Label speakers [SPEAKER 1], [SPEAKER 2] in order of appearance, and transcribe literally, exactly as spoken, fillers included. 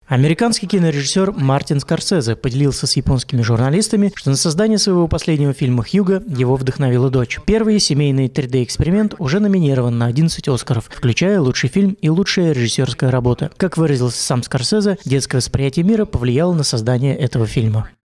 [SPEAKER 1] Американский кинорежиссер Мартин Скорсезе поделился с японскими журналистами, что на создание своего последнего фильма «Хьюго» его вдохновила дочь. Первый семейный три дэ-эксперимент уже номинирован на одиннадцать Оскаров, включая лучший фильм и лучшая режиссерская работа. Как выразился сам Скорсезе, детское восприятие мира повлияло на создание этого фильма.